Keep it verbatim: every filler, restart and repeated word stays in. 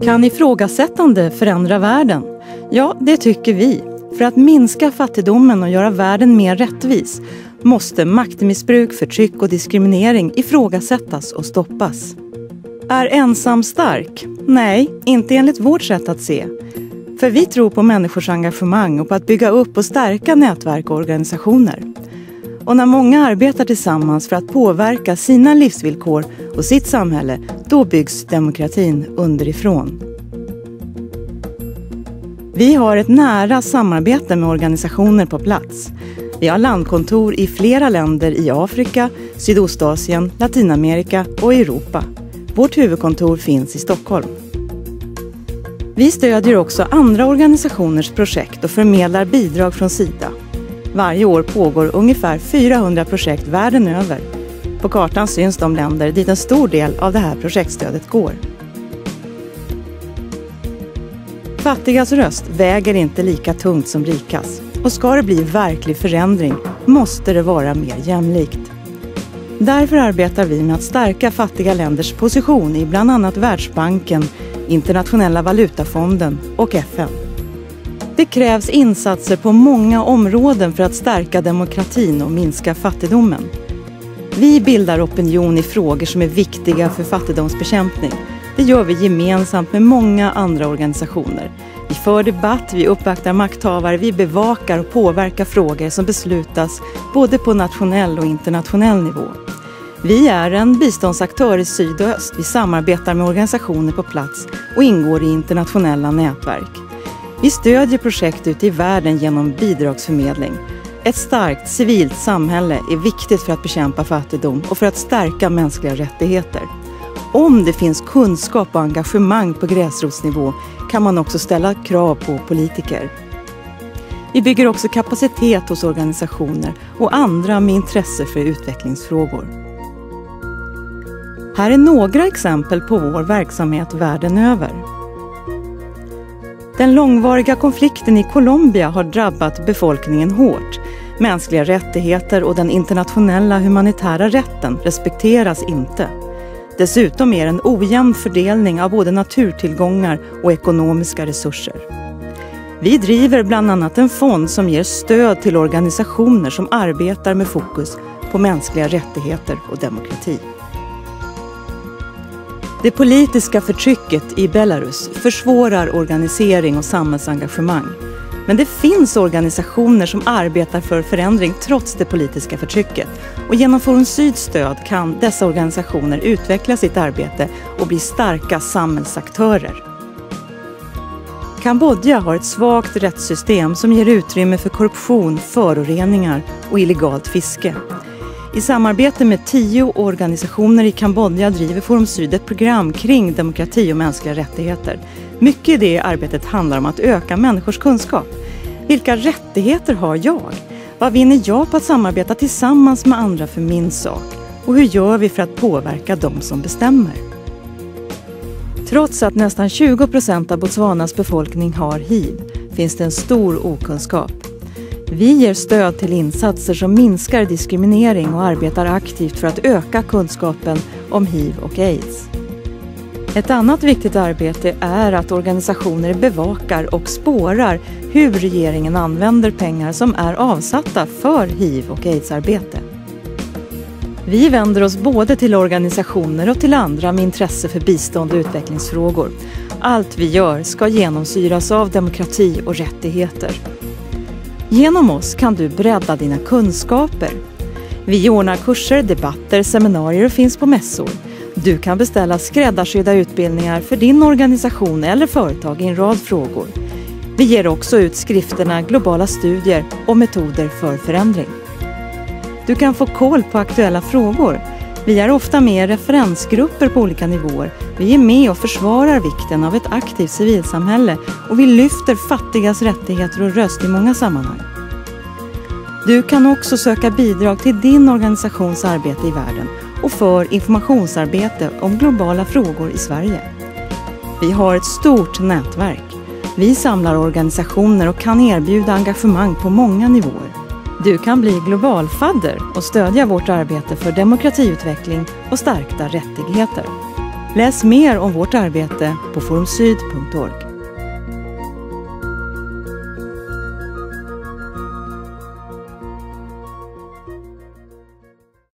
Kan ifrågasättande förändra världen? Ja, det tycker vi. För att minska fattigdomen och göra världen mer rättvis måste maktmissbruk, förtryck och diskriminering ifrågasättas och stoppas. Är ensam stark? Nej, inte enligt vårt sätt att se. För vi tror på människors engagemang och på att bygga upp och stärka nätverk och organisationer. Och när många arbetar tillsammans för att påverka sina livsvillkor och sitt samhälle, då byggs demokratin underifrån. Vi har ett nära samarbete med organisationer på plats. Vi har landkontor i flera länder i Afrika, Sydostasien, Latinamerika och Europa. Vårt huvudkontor finns i Stockholm. Vi stödjer också andra organisationers projekt och förmedlar bidrag från Sida. Varje år pågår ungefär fyrahundra projekt världen över. På kartan syns de länder dit en stor del av det här projektstödet går. Fattigas röst väger inte lika tungt som rikas. Och ska det bli verklig förändring måste det vara mer jämlikt. Därför arbetar vi med att stärka fattiga länders position i bland annat Världsbanken, Internationella valutafonden och F N. Det krävs insatser på många områden för att stärka demokratin och minska fattigdomen. Vi bildar opinion i frågor som är viktiga för fattigdomsbekämpning. Det gör vi gemensamt med många andra organisationer. Vi för debatt, vi uppvaktar makthavare, vi bevakar och påverkar frågor som beslutas både på nationell och internationell nivå. Vi är en biståndsaktör i syd och öst. Vi samarbetar med organisationer på plats och ingår i internationella nätverk. Vi stödjer projekt ute i världen genom bidragsförmedling. Ett starkt civilt samhälle är viktigt för att bekämpa fattigdom och för att stärka mänskliga rättigheter. Om det finns kunskap och engagemang på gräsrotsnivå kan man också ställa krav på politiker. Vi bygger också kapacitet hos organisationer och andra med intresse för utvecklingsfrågor. Här är några exempel på vår verksamhet världen över. Den långvariga konflikten i Colombia har drabbat befolkningen hårt. Mänskliga rättigheter och den internationella humanitära rätten respekteras inte. Dessutom är det en ojämn fördelning av både naturtillgångar och ekonomiska resurser. Vi driver bland annat en fond som ger stöd till organisationer som arbetar med fokus på mänskliga rättigheter och demokrati. Det politiska förtrycket i Belarus försvårar organisering och samhällsengagemang. Men det finns organisationer som arbetar för förändring trots det politiska förtrycket. Och genom Forum Syds stöd kan dessa organisationer utveckla sitt arbete och bli starka samhällsaktörer. Kambodja har ett svagt rättssystem som ger utrymme för korruption, föroreningar och illegalt fiske. I samarbete med tio organisationer i Kambodja driver Forum Syd ett program kring demokrati och mänskliga rättigheter. Mycket i det arbetet handlar om att öka människors kunskap. Vilka rättigheter har jag? Vad vinner jag på att samarbeta tillsammans med andra för min sak? Och hur gör vi för att påverka de som bestämmer? Trots att nästan tjugo procent av Botswanas befolkning har hiv finns det en stor okunskap. Vi ger stöd till insatser som minskar diskriminering och arbetar aktivt för att öka kunskapen om hiv och aids. Ett annat viktigt arbete är att organisationer bevakar och spårar hur regeringen använder pengar som är avsatta för hiv- och aids-arbete. Vi vänder oss både till organisationer och till andra med intresse för bistånd och utvecklingsfrågor. Allt vi gör ska genomsyras av demokrati och rättigheter. Genom oss kan du bredda dina kunskaper. Vi ordnar kurser, debatter, seminarier och finns på mässor. Du kan beställa skräddarsydda utbildningar för din organisation eller företag i en rad frågor. Vi ger också ut skrifterna Globala studier och metoder för förändring. Du kan få koll på aktuella frågor. Vi är ofta med i referensgrupper på olika nivåer. Vi är med och försvarar vikten av ett aktivt civilsamhälle och vi lyfter fattigas rättigheter och röst i många sammanhang. Du kan också söka bidrag till din organisations arbete i världen och för informationsarbete om globala frågor i Sverige. Vi har ett stort nätverk. Vi samlar organisationer och kan erbjuda engagemang på många nivåer. Du kan bli globalfadder och stödja vårt arbete för demokratiutveckling och stärkta rättigheter. Läs mer om vårt arbete på forumsyd punkt org.